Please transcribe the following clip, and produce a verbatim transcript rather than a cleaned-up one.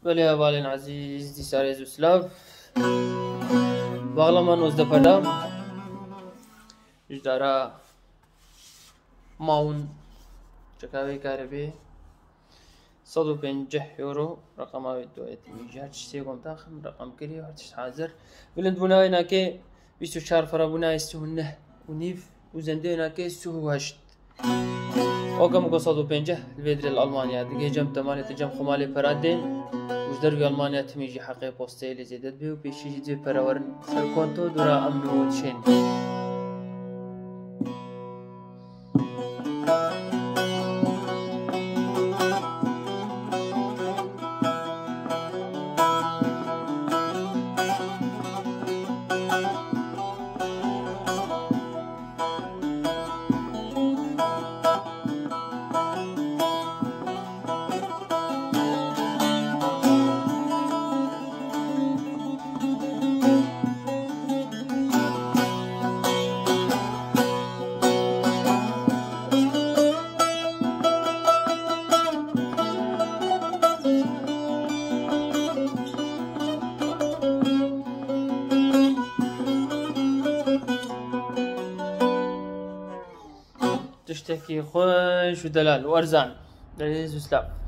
بله بالین عزیز دی ساریز و سلاف باغلمان وزده پردام جدارا ماون شكاوي كهربي صد وبنجح يورو رقم دوائت ميجار تشتي قوم تاخم رقم كري وهرتش حاضر بلند بناي ناكي بيستو شار فرا بناي استهنه ونيف وزنده ناكي استهو هشت وقم قو صد وبنجح الفيدري الألمانيا دقي جم تمانية جم خمالي فرادين وجدر في ألمانيا تميجي حقي بوستي لزيدت بيو بيشي جدي فراورن سركونتو درا أمنو تشين تشتكي خوش ودلال وارزان عزيز وسلام.